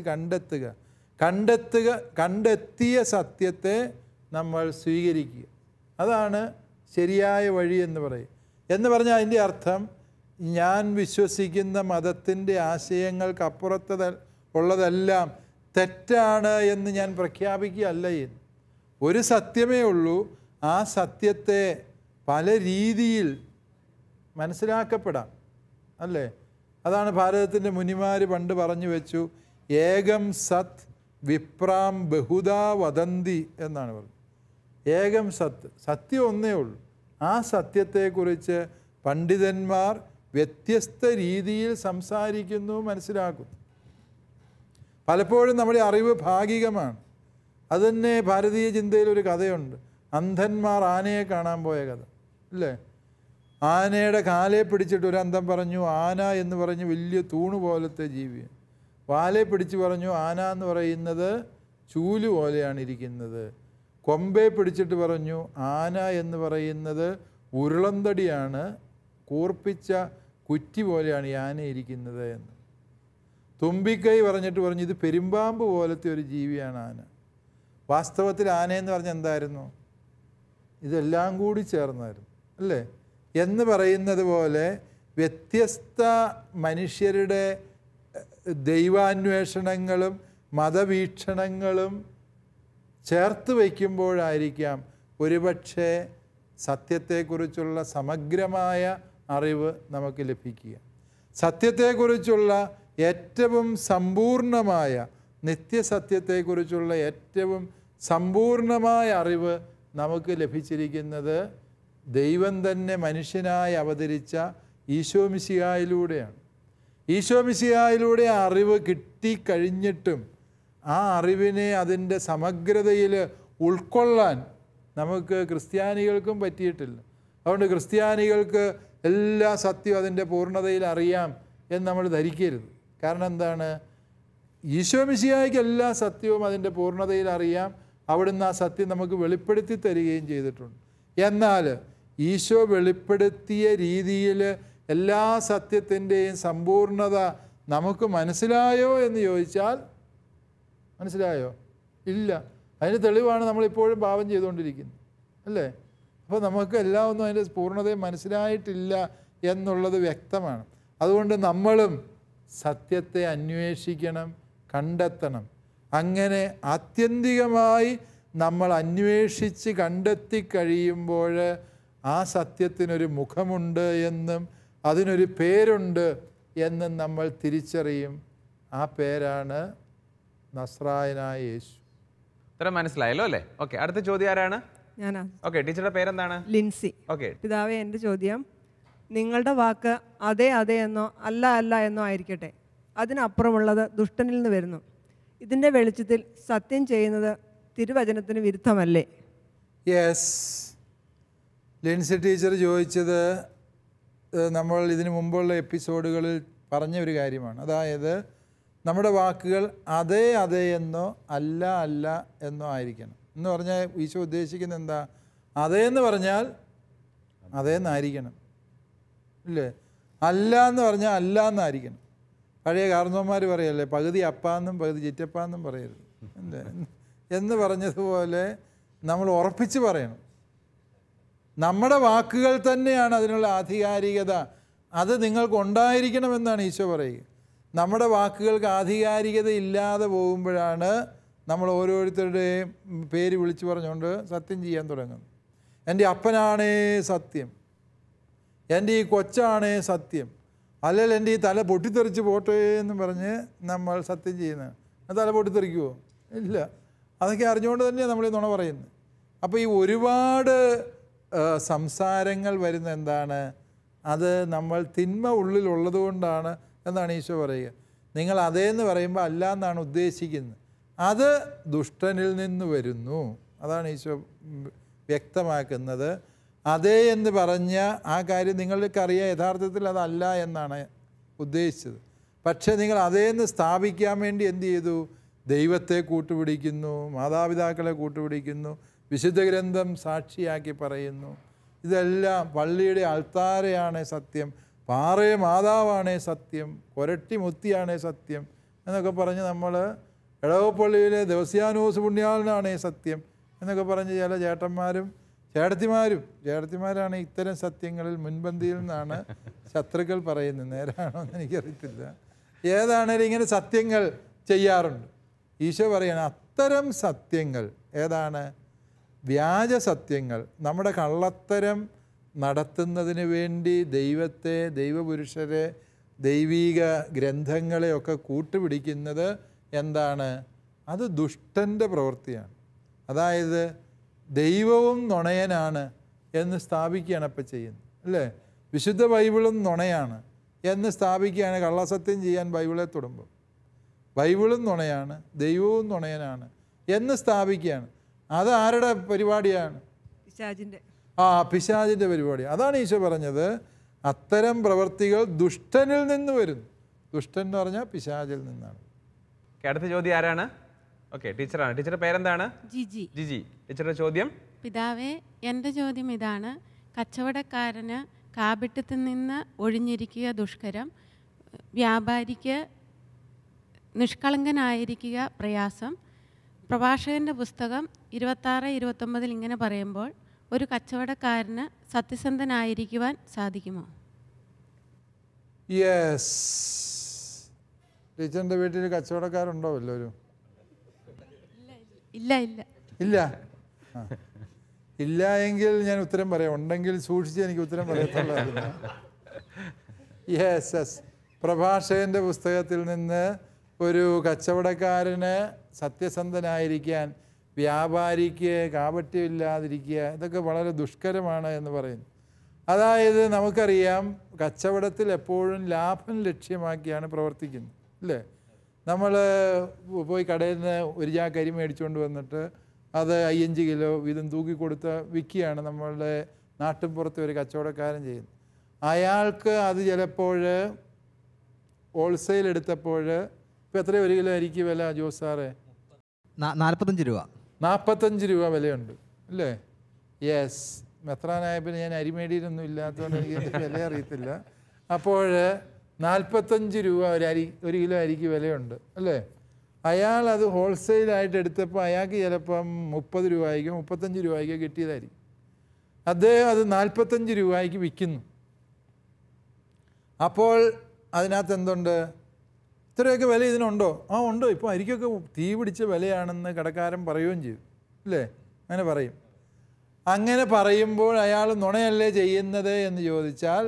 കണ്ടെത്തിയ സത്യത്തെ നമ്മൾ സ്വീകരിക്കുക. അതാണ് ശരിയായ വഴി എന്ന് പറയും. എന്ന് പറഞ്ഞാൽ അതിൻ്റെ അർത്ഥം ഞാൻ വിശ്വസിക്കുന്ന മതത്തിൻ്റെ ആശയങ്ങൾക്കപ്പുറത്ത് ഉള്ളതെല്ലാം തെറ്റാണ് എന്ന് ഞാൻ പ്രഖ്യാപിക്കുകയല്ല ചെയ്യുന്നത്. ഒരു സത്യമേ ഉള്ളൂ. ആ സത്യത്തെ പല രീതിയിൽ മനസ്സിലാക്കപ്പെടാം, അല്ലേ? അതാണ് ഭാരതത്തിൻ്റെ മുനിമാർ പണ്ട് പറഞ്ഞു വെച്ചു, ഏകം സത് വിപ്രാം ബഹുദാ വദന്തി എന്നാണ് പറഞ്ഞത്. ഏകം സത്ത്, സത്യം ഒന്നേ ഉള്ളൂ. ആ സത്യത്തെക്കുറിച്ച് പണ്ഡിതന്മാർ വ്യത്യസ്ത രീതിയിൽ സംസാരിക്കുന്നു, മനസ്സിലാക്കുന്നു. പലപ്പോഴും നമ്മുടെ അറിവ് ഭാഗികമാണ്. അതുതന്നെ ഭാരതീയ ചിന്തയിലൊരു കഥയുണ്ട്, അന്ധന്മാർ ആനയെ കാണാൻ പോയ കഥ, അല്ലേ? ആനയുടെ കാലെ പിടിച്ചിട്ട് ഒരു അന്ധൻ പറഞ്ഞു ആന എന്ന് പറഞ്ഞ് വലിയ തൂണ് പോലത്തെ ജീവിയാണ്. വാലെ പിടിച്ച് പറഞ്ഞു ആന എന്ന് പറയുന്നത് ചൂല് പോലെയാണ് ഇരിക്കുന്നത്. കൊമ്പെ പിടിച്ചിട്ട് പറഞ്ഞു ആന എന്ന് പറയുന്നത് ഉരുളന്തടിയാണ്, കൂർപ്പിച്ച കുറ്റി പോലെയാണ് ഈ ആന ഇരിക്കുന്നത് എന്ന്. തുമ്പിക്കൈ പറഞ്ഞിട്ട് പറഞ്ഞു ഇത് പെരുമ്പാമ്പ് പോലത്തെ ഒരു ജീവിയാണ് ആന. വാസ്തവത്തിൽ ആനയെന്ന് പറഞ്ഞാൽ എന്തായിരുന്നു? ഇതെല്ലാം കൂടി ചേർന്നായിരുന്നു അല്ലേ എന്ന് പറയുന്നത് പോലെ വ്യത്യസ്ത മനുഷ്യരുടെ ദൈവാന്വേഷണങ്ങളും മതവീക്ഷണങ്ങളും ചേർത്ത് വയ്ക്കുമ്പോഴായിരിക്കാം ഒരുപക്ഷെ സത്യത്തെക്കുറിച്ചുള്ള സമഗ്രമായ അറിവ് നമുക്ക് ലഭിക്കുക. സത്യത്തെക്കുറിച്ചുള്ള ഏറ്റവും സമ്പൂർണമായ നിത്യസത്യത്തെക്കുറിച്ചുള്ള ഏറ്റവും സമ്പൂർണമായ അറിവ് നമുക്ക് ലഭിച്ചിരിക്കുന്നത് ദൈവം തന്നെ മനുഷ്യനായി അവതരിച്ച ഈശോ മിശിഹായിലൂടെയാണ്. ഈശോ മിശിഹായിലൂടെ ആ അറിവ് കിട്ടിക്കഴിഞ്ഞിട്ടും ആ അറിവിനെ അതിൻ്റെ സമഗ്രതയിൽ ഉൾക്കൊള്ളാൻ നമുക്ക് ക്രിസ്ത്യാനികൾക്കും പറ്റിയിട്ടില്ല. അതുകൊണ്ട് ക്രിസ്ത്യാനികൾക്ക് എല്ലാ സത്യവും അതിൻ്റെ പൂർണ്ണതയിൽ അറിയാം എന്ന് നമ്മൾ ധരിക്കരുത്. കാരണം എന്താണ്? ഈശോ മിശിഹായ്ക്ക് എല്ലാ സത്യവും അതിൻ്റെ പൂർണ്ണതയിൽ അറിയാം. അവിടുന്ന് ആ സത്യം നമുക്ക് വെളിപ്പെടുത്തി തരികയും ചെയ്തിട്ടുണ്ട്. എന്നാൽ ഈശോ വെളിപ്പെടുത്തിയ രീതിയിൽ എല്ലാ സത്യത്തിൻ്റെയും സമ്പൂർണത നമുക്ക് മനസ്സിലായോ എന്ന് ചോദിച്ചാൽ മനസ്സിലായോ? ഇല്ല. അതിന് തെളിവാണ് നമ്മളിപ്പോഴും പാപം ചെയ്തുകൊണ്ടിരിക്കുന്നത് അല്ലേ? അപ്പോൾ നമുക്ക് എല്ലാം ഒന്നും അതിൻ്റെ പൂർണ്ണതയും മനസ്സിലായിട്ടില്ല എന്നുള്ളത് വ്യക്തമാണ്. അതുകൊണ്ട് നമ്മളും സത്യത്തെ അന്വേഷിക്കണം, കണ്ടെത്തണം. അങ്ങനെ ആത്യന്തികമായി നമ്മൾ അന്വേഷിച്ച് കണ്ടെത്തി കഴിയുമ്പോൾ ആ സത്യത്തിനൊരു മുഖമുണ്ട് എന്നും അതിനൊരു പേരുണ്ട് എന്നും നമ്മൾ തിരിച്ചറിയും. ആ പേരാണ് നസ്രായനായ യേശു. ഇത്ര മനസ്സിലായല്ലോ അല്ലേ? ഓക്കെ, അടുത്ത ചോദ്യം ആരാണ്? ഞാനാ. ഓക്കെ, ടീച്ചറുടെ പേരെന്താണ്? ലിൻസി. ഓക്കെ. പിതാവേ, എൻ്റെ ചോദ്യം, നിങ്ങളുടെ വാക്ക് അതെ അതെ എന്നോ അല്ല അല്ല എന്നോ ആയിരിക്കട്ടെ, അതിനപ്പുറമുള്ളത് ദുഷ്ടനിൽ നിന്ന് വരുന്നു. ഇതിൻ്റെ വെളിച്ചത്തിൽ സത്യം ചെയ്യുന്നത് തിരുവചനത്തിന് വിരുദ്ധമല്ലേ? യെസ്, ലിൻസി ടീച്ചർ ചോദിച്ചത് നമ്മൾ ഇതിനു മുമ്പുള്ള എപ്പിസോഡുകളിൽ പറഞ്ഞ ഒരു കാര്യമാണ്. അതായത് നമ്മുടെ വാക്കുകൾ അതെ അതെ എന്നോ അല്ല അല്ല എന്നോ ആയിരിക്കണം. എന്ന് പറഞ്ഞാൽ ഈശോ ഉദ്ദേശിക്കുന്നത് എന്താ? അതേ എന്ന് പറഞ്ഞാൽ അതേന്നായിരിക്കണം ഇല്ലേ? അല്ല എന്ന് പറഞ്ഞാൽ അല്ല എന്നായിരിക്കണം. പഴയ കാർന്നോന്മാർ പറയല്ലേ, പകുതി അപ്പാന്നും പകുതി ചിറ്റപ്പാന്നും പറയരുത് അല്ലേ എന്ന് പറഞ്ഞതുപോലെ നമ്മൾ ഉറപ്പിച്ച് പറയണം. നമ്മുടെ വാക്കുകൾ തന്നെയാണ് അതിനുള്ള ആധികാരികത. അത് നിങ്ങൾക്ക് ഉണ്ടായിരിക്കണമെന്നാണ് ഈശോ പറയുക. നമ്മുടെ വാക്കുകൾക്ക് ആധികാരികത ഇല്ലാതെ പോകുമ്പോഴാണ് നമ്മൾ ഓരോരുത്തരുടെയും പേര് വിളിച്ചു പറഞ്ഞുകൊണ്ട് സത്യം ചെയ്യാൻ തുടങ്ങുന്നത്. എൻ്റെ അപ്പനാണേ സത്യം, എൻ്റെ ഈ കൊച്ചാണേ സത്യം, അല്ലെങ്കിൽ എൻ്റെ ഈ തല പൊട്ടിത്തെറിച്ച് പോട്ടെ എന്ന് പറഞ്ഞ് നമ്മൾ സത്യം ചെയ്യുന്നത്. തല പൊട്ടിത്തെറിക്കുമോ? ഇല്ല. അതൊക്കെ അറിഞ്ഞുകൊണ്ട് തന്നെയാണ് നമ്മൾ ഈ നുണ പറയുന്നത്. അപ്പോൾ ഈ ഒരുപാട് സംസാരങ്ങൾ വരുന്ന എന്താണ്? അത് നമ്മൾ തിന്മ ഉള്ളിലുള്ളത് കൊണ്ടാണ് എന്നാണ് ഈശോ പറയുക. നിങ്ങൾ അതേന്ന് പറയുമ്പോൾ അല്ല എന്നാണ് ഉദ്ദേശിക്കുന്നത്. അത് ദുഷ്ടനിൽ നിന്ന് വരുന്നു. അതാണ് ഈശോ വ്യക്തമാക്കുന്നത്. അതേ എന്ന് പറഞ്ഞ ആ കാര്യം നിങ്ങൾക്കറിയാം, യഥാർത്ഥത്തിൽ അതല്ല എന്നാണ് ഉദ്ദേശിച്ചത്. പക്ഷേ നിങ്ങൾ അതേന്ന് സ്ഥാപിക്കാൻ വേണ്ടി എന്ത് ചെയ്തു? ദൈവത്തെ കൂട്ടുപിടിക്കുന്നു, മാതാപിതാക്കളെ കൂട്ടുപിടിക്കുന്നു, വിശുദ്ധ ഗ്രന്ഥം സാക്ഷിയാക്കി പറയുന്നു. ഇതെല്ലാം പള്ളിയുടെ അൾത്താരയാണ് സത്യം, പാറയെ മാതാവാണേ സത്യം, കൊരട്ടി മുത്തിയാണേ സത്യം എന്നൊക്കെ പറഞ്ഞ് നമ്മൾ എടവപ്പള്ളിയിലെ ദിവസ്യാനോസ് പുണ്യാളനാണേ സത്യം എന്നൊക്കെ പറഞ്ഞ് ചില ചേട്ടന്മാരും ചേട്ടത്തിമാരാണ് ഇത്തരം സത്യങ്ങളിൽ മുൻപന്തിയിൽ നിന്നാണ് ശത്രുക്കൾ പറയുന്നത്. നേരാണോ എന്ന് എനിക്കറിയത്തില്ല. ഏതാണേലും ഇങ്ങനെ സത്യങ്ങൾ ചെയ്യാറുണ്ട്. ഈശോ പറയണം അത്തരം സത്യങ്ങൾ ഏതാണ്? വ്യാജ സത്യങ്ങൾ. നമ്മുടെ കള്ളത്തരം നടത്തുന്നതിന് വേണ്ടി ദൈവത്തെ, ദൈവപുരുഷരെ, ദൈവീക ഗ്രന്ഥങ്ങളെയൊക്കെ കൂട്ടുപിടിക്കുന്നത് എന്താണ്? അത് ദുഷ്ടൻ്റെ പ്രവൃത്തിയാണ്. അതായത് ദൈവവും നുണയനാണ് എന്ന് സ്ഥാപിക്കുകയാണ് അപ്പം ചെയ്യുന്നത് അല്ലേ? വിശുദ്ധ ബൈബിളും നുണയാണ് എന്ന് സ്ഥാപിക്കുകയാണ് കള്ളസത്യം ചെയ്യാൻ ബൈബിളെ തൊടുമ്പോൾ. ബൈബിളും നുണയാണ്, ദൈവവും നുണയനാണ് എന്ന് സ്ഥാപിക്കുകയാണ്. അത് ആരുടെ പരിപാടിയാണ്? പിശാചിൻ്റെ പരിപാടി. അതാണ് ഈശോ പറഞ്ഞത് അത്തരം പ്രവൃത്തികൾ ദുഷ്ടനിൽ നിന്ന് വരുന്നു. ദുഷ്ടൻ എന്ന് പറഞ്ഞാൽ പിശാചിൽ നിന്നാണ്. അടുത്ത ചോദ്യം ആരാണ്? ഓക്കെ, ടീച്ചറാണ്. ടീച്ചറുടെ പേരെന്താണ്? ജിജി. ജിജി, ടീച്ചറുടെ ചോദ്യം. പിതാവേ, എൻ്റെ ചോദ്യം ഇതാണ്. കച്ചവടക്കാരന് കാപിട്ടത്തിൽ നിന്ന് ഒഴിഞ്ഞിരിക്കുക ദുഷ്കരം, വ്യാപാരിക്ക് നിഷ്കളങ്കനായിരിക്കുക പ്രയാസം. പ്രഭാഷകൻ്റെ പുസ്തകം 26-29 ഇങ്ങനെ പറയുമ്പോൾ ഒരു കച്ചവടക്കാരന് സത്യസന്ധനായിരിക്കുവാൻ സാധിക്കുമോ? യെസ്. ടീച്ചറിൻ്റെ വീട്ടിൽ കച്ചവടക്കാരുണ്ടോ വല്ലവരും? ഇല്ല ഇല്ല ഇല്ല. ഇല്ല എങ്കിൽ ഞാൻ ഉത്തരം പറയാം. ഉണ്ടെങ്കിൽ സൂക്ഷിച്ച് എനിക്ക് ഉത്തരം പറയത്തുള്ളൂ. Yes yes. പ്രഭാഷകൻ്റെ പുസ്തകത്തിൽ നിന്ന് ഒരു കച്ചവടക്കാരന് സത്യസന്ധനായിരിക്കാൻ, വ്യാപാരിക്ക് കാപട്യമില്ലാതിരിക്കുക, ഇതൊക്കെ വളരെ ദുഷ്കരമാണ് എന്ന് പറയുന്നു. അതായത് നമുക്കറിയാം, കച്ചവടത്തിൽ എപ്പോഴും ലാഭം ലക്ഷ്യമാക്കിയാണ് പ്രവർത്തിക്കുന്നത്, അല്ലേ? നമ്മൾ പോയി കടയിൽ നിന്ന് ഒരു ചാക്ക് അരി മേടിച്ചുകൊണ്ട് വന്നിട്ട് അത് 5 കിലോ വീതം തൂക്കിക്കൊടുത്ത് വിൽക്കുകയാണ് നമ്മളുടെ നാട്ടിൻപുറത്തെ ഒരു കച്ചവടക്കാരൻ ചെയ്യുന്നത്. അയാൾക്ക് അത് ചിലപ്പോൾ ഹോൾസെയിൽ എടുത്തപ്പോൾ ഇപ്പോൾ എത്രയും 1 കിലോ അരിക്ക് വില ജോസ് സാറേ? 45 രൂപ. 45 രൂപ വിലയുണ്ട്, അല്ലേ? യെസ്. മെത്രാനായ പിന്നെ ഞാൻ അരിമേടിയിലൊന്നും ഇല്ലാത്തതുകൊണ്ട് എനിക്ക് വില അറിയത്തില്ല. അപ്പോൾ 45 രൂപ ഒരു കിലോ അരിക്ക് വിലയുണ്ട്, അല്ലേ? അയാൾ അത് ഹോൾസെയിലായിട്ട് എടുത്തപ്പോൾ അയാൾക്ക് ചിലപ്പം 30 രൂപയ്ക്കോ 35 രൂപയ്ക്കോ കിട്ടിയതായിരിക്കും. അദ്ദേഹം അത് 45 രൂപയ്ക്ക് വിൽക്കുന്നു. അപ്പോൾ അതിനകത്ത് എന്തുണ്ട്? ഇത്രയൊക്കെ വില ഇതിനുണ്ടോ? ആ ഉണ്ടോ, ഇപ്പോൾ അരിക്കൊക്കെ തീ പിടിച്ച വിലയാണെന്ന് കടക്കാരൻ പറയുകയും ചെയ്യും, അല്ലേ? അങ്ങനെ പറയും. അങ്ങനെ പറയുമ്പോൾ അയാൾ നുണയല്ലേ ചെയ്യുന്നത് എന്ന് ചോദിച്ചാൽ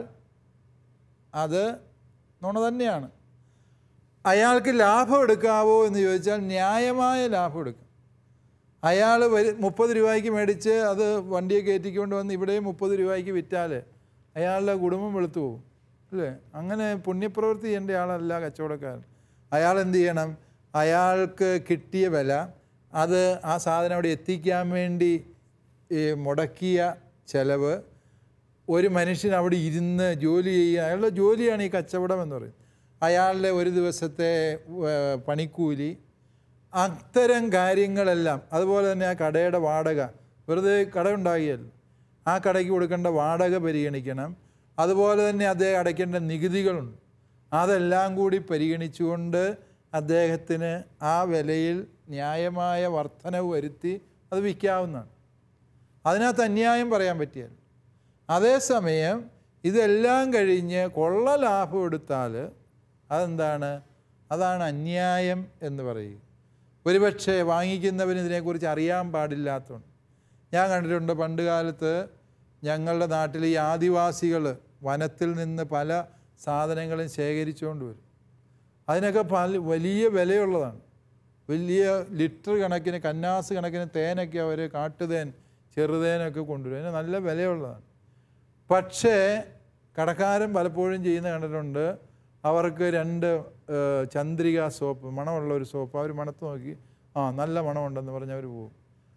അത് നുണ തന്നെയാണ്. അയാൾക്ക് ലാഭം എടുക്കാവോ എന്ന് ചോദിച്ചാൽ ന്യായമായ ലാഭം എടുക്കും. അയാൾ 30 രൂപയ്ക്ക് മേടിച്ച് അത് വണ്ടിയെ കയറ്റിക്കൊണ്ട് വന്ന് ഇവിടെയും 30 രൂപയ്ക്ക് വിറ്റാൽ അയാളുടെ കുടുംബം വെളുത്തു പോകും, അല്ലേ? അങ്ങനെ പുണ്യപ്രവൃത്തി ചെയ്യേണ്ട ആളല്ല കച്ചവടക്കാരൻ. അയാൾ എന്ത് ചെയ്യണം? അയാൾക്ക് കിട്ടിയ വില, അത് ആ സാധനം അവിടെ എത്തിക്കാൻ വേണ്ടി മുടക്കിയ ചിലവ്, ഒരു മനുഷ്യൻ അവിടെ ഇരുന്ന് ജോലി ചെയ്യുക, അയാളുടെ ജോലിയാണ് ഈ കച്ചവടം എന്ന് പറയുന്നത്. അയാളുടെ ഒരു ദിവസത്തെ പണിക്കൂലി, അത്തരം കാര്യങ്ങളെല്ലാം. അതുപോലെ തന്നെ ആ കടയുടെ വാടക, വെറുതെ കട ഉണ്ടാകിയല്ലോ, ആ കടയ്ക്ക് കൊടുക്കേണ്ട വാടക പരിഗണിക്കണം. അതുപോലെ തന്നെ അദ്ദേഹം അടയ്ക്കേണ്ട നികുതികളുണ്ട്. അതെല്ലാം കൂടി പരിഗണിച്ചുകൊണ്ട് അദ്ദേഹത്തിന് ആ വിലയിൽ ന്യായമായ വർധനവ് വരുത്തി അത് വിൽക്കാവുന്നതാണ്. അതിനകത്ത് അന്യായം പറയാൻ പറ്റിയല്ല. അതേസമയം ഇതെല്ലാം കഴിഞ്ഞ് കൊള്ള ലാഭം എടുത്താൽ അതെന്താണ്? അതാണ് അന്യായം എന്ന് പറയുക. ഒരുപക്ഷെ വാങ്ങിക്കുന്നവന് ഇതിനെക്കുറിച്ച് അറിയാൻ പാടില്ലാത്തതുകൊണ്ട്. ഞാൻ കണ്ടിട്ടുണ്ട്, പണ്ട് കാലത്ത് ഞങ്ങളുടെ നാട്ടിൽ ഈ ആദിവാസികൾ വനത്തിൽ നിന്ന് പല സാധനങ്ങളും ശേഖരിച്ചുകൊണ്ട് വരും. അതിനൊക്കെ വലിയ വിലയുള്ളതാണ്. വലിയ ലിറ്റർ കണക്കിന്, കന്നാസ് കണക്കിന് തേനൊക്കെ അവർ, കാട്ടുതേൻ, ചെറുതേനൊക്കെ കൊണ്ടുവരും. അതിന് നല്ല വിലയുള്ളതാണ്. പക്ഷേ കടക്കാരൻ പലപ്പോഴും ചെയ്യുന്ന കണ്ടിട്ടുണ്ട്, അവർക്ക് 2 ചന്ദ്രിക സോപ്പ്, മണമുള്ള ഒരു സോപ്പ്, അവർ മണത്ത് നോക്കി നല്ല മണമുണ്ടെന്ന് പറഞ്ഞ് അവർ പോകും.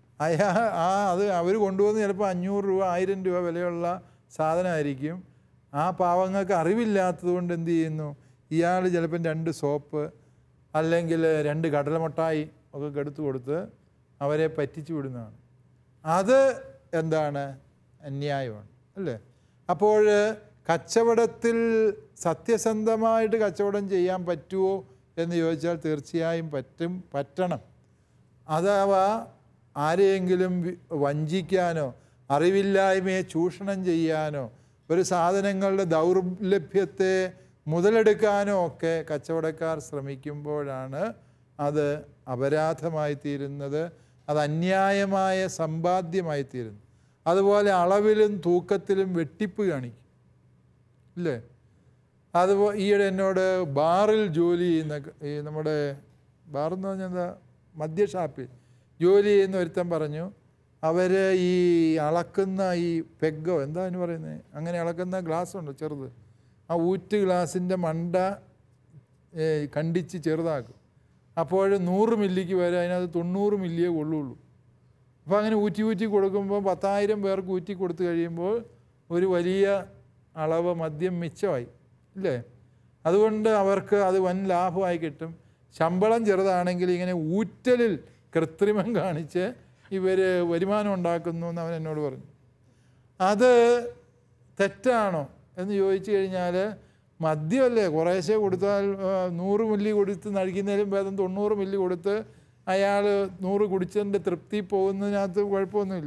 അത് അവർ കൊണ്ടുവന്ന് ചിലപ്പോൾ 500 രൂപ 1000 രൂപ വിലയുള്ള സാധനമായിരിക്കും. ആ പാവങ്ങൾക്ക് അറിവില്ലാത്തത് കൊണ്ട് എന്ത് ചെയ്യുന്നു? ഇയാൾ ചിലപ്പം 2 സോപ്പ് അല്ലെങ്കിൽ 2 കടലമുട്ടായി ഒക്കെ എടുത്തു കൊടുത്ത് അവരെ പറ്റിച്ചു വിടുന്നതാണ്. അത് എന്താണ്? അന്യായമാണ്, അല്ലേ? അപ്പോൾ കച്ചവടത്തിൽ സത്യസന്ധമായിട്ട് കച്ചവടം ചെയ്യാൻ പറ്റുമോ എന്ന് ചോദിച്ചാൽ തീർച്ചയായും പറ്റണം. അഥവാ ആരെയെങ്കിലും വഞ്ചിക്കാനോ അറിവില്ലായ്മയെ ചൂഷണം ചെയ്യാനോ ഒരു സാധനങ്ങളുടെ ദൗർലഭ്യത്തെ മുതലെടുക്കാനോ ഒക്കെ കച്ചവടക്കാർ ശ്രമിക്കുമ്പോഴാണ് അത് അപരാധമായി തീരുന്നത്, അത് അന്യായമായ സമ്പാദ്യമായി തീരുന്നു. അതുപോലെ അളവിലും തൂക്കത്തിലും വെട്ടിപ്പ് കാണിക്കും, ഇല്ലേ? അതുപോലെ ഈയിടെ എന്നോട് ബാറിൽ ജോലി ചെയ്യുന്ന, ഈ നമ്മുടെ ബാറെന്ന് പറഞ്ഞാൽ എന്താ, മദ്യഷാപ്പിൽ ജോലി ചെയ്യുന്ന ഒരുത്തൻ പറഞ്ഞു, അവർ ഈ അളക്കുന്ന ഈ പെഗ്ഗോ എന്താ അതിന് പറയുന്നത്, അങ്ങനെ അളക്കുന്ന ഗ്ലാസ് ഉണ്ട് ചെറുത്, ആ ഊറ്റ് ഗ്ലാസിൻ്റെ മണ്ട കണ്ടിച്ച് ചെറുതാക്കും. അപ്പോൾ 100 മില്ലിക്ക് വരെ അതിനകത്ത് 90 മില്ലിയേ കൊള്ളുള്ളൂ. അപ്പോൾ അങ്ങനെ ഊറ്റി കൊടുക്കുമ്പോൾ 10,000 പേർക്ക് ഊറ്റി കൊടുത്തു കഴിയുമ്പോൾ ഒരു വലിയ അളവ് മദ്യം മിച്ചമായി, ഇല്ലേ? അതുകൊണ്ട് അവർക്ക് അത് വൻ ലാഭമായി കിട്ടും. ശമ്പളം ചെറുതാണെങ്കിൽ ഇങ്ങനെ ഊറ്റലിൽ കൃത്രിമം കാണിച്ച് ഇവർ വരുമാനം ഉണ്ടാക്കുന്നു എന്ന് അവൻ എന്നോട് പറഞ്ഞു. അത് തെറ്റാണോ എന്ന് ചോദിച്ചു കഴിഞ്ഞാൽ, മദ്യമല്ലേ, കുറേശ്ശെ കൊടുത്താൽ 100 മില്ലി കൊടുത്ത് നഴിക്കുന്നതിലും ഭേദം 90 മില്ലി കൊടുത്ത് അയാൾ 100 കുടിച്ചതിൻ്റെ തൃപ്തി പോകുന്നതിനകത്ത് കുഴപ്പമൊന്നുമില്ല.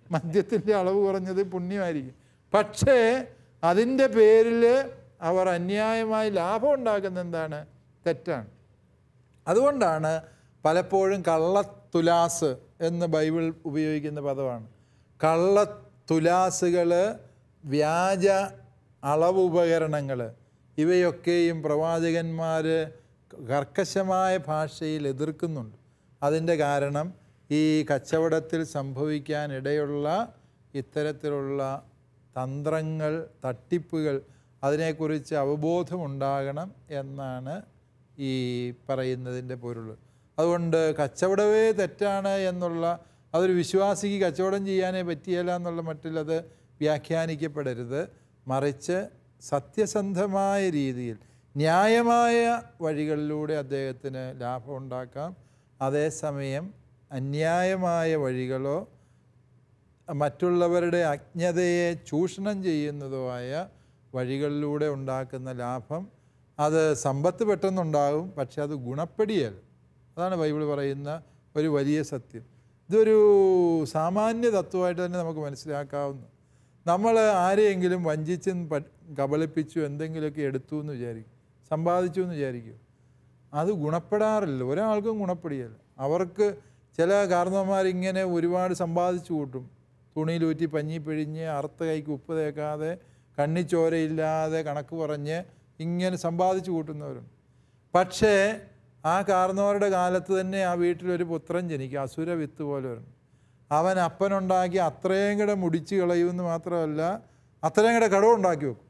മദ്യത്തിൻ്റെ അളവ് കുറഞ്ഞത് പുണ്യമായിരിക്കും. പക്ഷേ അതിൻ്റെ പേരിൽ അവർ അന്യായമായി ലാഭം ഉണ്ടാക്കുന്ന എന്താണ്? തെറ്റാണ്. അതുകൊണ്ടാണ് പലപ്പോഴും കള്ളത്തുലാസ് എന്ന് ബൈബിൾ ഉപയോഗിക്കുന്ന പദമാണ്. കള്ളത്തുലാസുകൾ, വ്യാജ അളവ് ഉപകരണങ്ങൾ, ഇവയൊക്കെയും പ്രവാചകന്മാർ കർക്കശമായ ഭാഷയിൽ എതിർക്കുന്നുണ്ട്. അതിൻ്റെ കാരണം ഈ കച്ചവടത്തിൽ സംഭവിക്കാനിടയുള്ള ഇത്തരത്തിലുള്ള തന്ത്രങ്ങൾ, തട്ടിപ്പുകൾ, അതിനെക്കുറിച്ച് അവബോധമുണ്ടാകണം എന്നാണ് ഈ പറയുന്നതിൻ്റെ പൊരുൾ. അതുകൊണ്ട് കച്ചവടമേ തെറ്റാണ് എന്നുള്ള, അതൊരു വിശ്വാസിക്ക് കച്ചവടം ചെയ്യാനേ പറ്റിയല്ല എന്നുള്ള മട്ടിലത് വ്യാഖ്യാനിക്കപ്പെടരുത്. മറിച്ച് സത്യസന്ധമായ രീതിയിൽ ന്യായമായ വഴികളിലൂടെ അദ്ദേഹത്തിന് ലാഭം ഉണ്ടാക്കാം. അതേസമയം അന്യായമായ വഴികളോ മറ്റുള്ളവരുടെ അജ്ഞതയെ ചൂഷണം ചെയ്യുന്നതോ ആയ വഴികളിലൂടെ ഉണ്ടാക്കുന്ന ലാഭം, അത് സമ്പത്ത് പെട്ടെന്നുണ്ടാകും, പക്ഷെ അത് ഗുണപ്പെടിയല്ല. അതാണ് ബൈബിൾ പറയുന്ന ഒരു വലിയ സത്യം. ഇതൊരു സാമാന്യ തത്വമായിട്ട് തന്നെ നമുക്ക് മനസ്സിലാക്കാവുന്ന. നമ്മൾ ആരെയെങ്കിലും വഞ്ചിച്ചും കബളിപ്പിച്ചു എന്തെങ്കിലുമൊക്കെ എടുത്തു എന്ന് വിചാരിക്കും, സമ്പാദിച്ചു എന്ന് വിചാരിക്കും, അത് ഗുണപ്പെടാറില്ല, ഒരാൾക്കും ഗുണപ്പെടിയല്ല. അവർക്ക് ചില കാരണവന്മാരിങ്ങനെ ഒരുപാട് സമ്പാദിച്ചു കൂട്ടും, തുണിയിലൂറ്റി പഞ്ഞി പിഴിഞ്ഞ് അറുത്ത കൈക്ക് ഉപ്പ് തേക്കാതെ കണ്ണിച്ചോരയില്ലാതെ കണക്ക് പറഞ്ഞ് ഇങ്ങനെ സമ്പാദിച്ചു കൂട്ടുന്നവരുണ്ട്. പക്ഷേ ആ കാരണവരുടെ കാലത്ത് തന്നെ ആ വീട്ടിലൊരു പുത്രൻ ജനിക്കും, അസുര വിത്ത് പോലെ വരും. അവൻ അപ്പനുണ്ടാക്കി അത്രയും കൂടെ മുടിച്ച് കളയുമെന്ന് മാത്രമല്ല, അത്രയും കൂടെ കടവും ഉണ്ടാക്കി വെക്കും.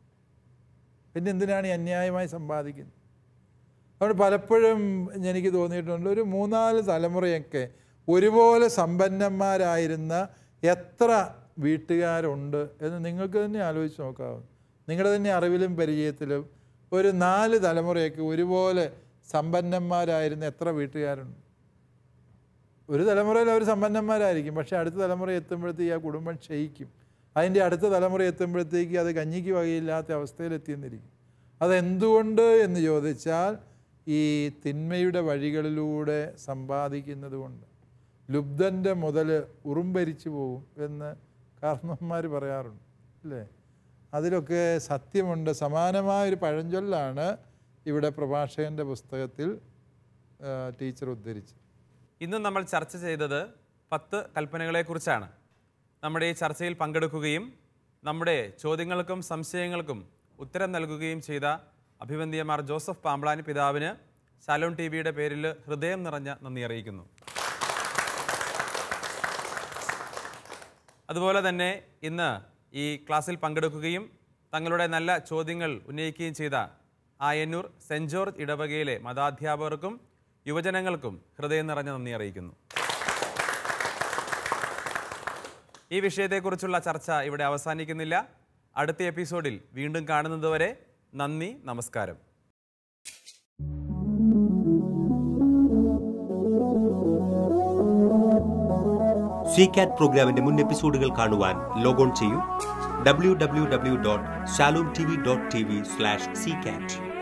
പിന്നെ എന്തിനാണ് ഈ അന്യായമായി സമ്പാദിക്കുന്നത്? അതുകൊണ്ട് പലപ്പോഴും എനിക്ക് തോന്നിയിട്ടുണ്ട്, ഒരു 3-4 തലമുറയൊക്കെ ഒരുപോലെ സമ്പന്നന്മാരായിരുന്ന എത്ര വീട്ടുകാരുണ്ട് എന്ന് നിങ്ങൾക്ക് തന്നെ ആലോചിച്ച് നോക്കാവും. നിങ്ങളുടെ തന്നെ അറിവിലും പരിചയത്തിലും ഒരു 4 തലമുറയൊക്കെ ഒരുപോലെ സമ്പന്നന്മാരായിരുന്ന എത്ര വീട്ടുകാരുണ്ട്? ഒരു തലമുറയിൽ അവർ സമ്പന്നന്മാരായിരിക്കും, പക്ഷേ അടുത്ത തലമുറ എത്തുമ്പോഴത്തേക്ക് ആ കുടുംബം ക്ഷയിക്കും. അതിൻ്റെ അടുത്ത തലമുറ എത്തുമ്പോഴത്തേക്ക് അത് കഞ്ഞിക്ക് വകയില്ലാത്ത അവസ്ഥയിലെത്തിയെന്നിരിക്കും. അതെന്തുകൊണ്ട് എന്ന് ചോദിച്ചാൽ ഈ തിന്മയുടെ വഴികളിലൂടെ സമ്പാദിക്കുന്നത് കൊണ്ട്. ലുബ്ധൻ്റെ മുതൽ ഉറുമ്പരിച്ചു പോകും എന്ന് കാരണവന്മാർ പറയാറുണ്ട്, അല്ലേ? അതിലൊക്കെ സത്യമുണ്ട്. സമാനമായൊരു പഴഞ്ചൊല്ലാണ് ഇവിടെ പ്രഭാഷകൻ്റെ പുസ്തകത്തിൽ ടീച്ചർ ഉദ്ധരിച്ചത്. ഇന്ന് നമ്മൾ ചർച്ച ചെയ്തത് 10 കൽപ്പനകളെക്കുറിച്ചാണ്. നമ്മുടെ ഈ ചർച്ചയിൽ പങ്കെടുക്കുകയും നമ്മുടെ ചോദ്യങ്ങൾക്കും സംശയങ്ങൾക്കും ഉത്തരം നൽകുകയും ചെയ്ത അഭിവന്ദ്യമാർ ജോസഫ് പാമ്പ്ളാനി പിതാവിന് ശാലോം TV-യുടെ പേരിൽ ഹൃദയം നിറഞ്ഞ നന്ദി അറിയിക്കുന്നു. അതുപോലെ തന്നെ ഇന്ന് ഈ ക്ലാസ്സിൽ പങ്കെടുക്കുകയും തങ്ങളുടെ നല്ല ചോദ്യങ്ങൾ ഉന്നയിക്കുകയും ചെയ്ത ആയന്നൂർ സെൻറ് ജോർജ് ഇടവകയിലെ മതാധ്യാപകർക്കും യുവജനങ്ങൾക്കും ഹൃദയം നിറഞ്ഞ നന്ദി അറിയിക്കുന്നു. ഈ വിഷയത്തെക്കുറിച്ചുള്ള ചർച്ച ഇവിടെ അവസാനിക്കുന്നില്ല. അടുത്ത എപ്പിസോഡിൽ വീണ്ടും കാണുന്നതുവരെ നന്ദി, നമസ്കാരം. CCAT പ്രോഗ്രാമിന്റെ മുൻ എപ്പിസോഡുകൾ കാണുവാൻ ലോഗോൺ ചെയ്യൂ www.shalomtv.tv/ccat.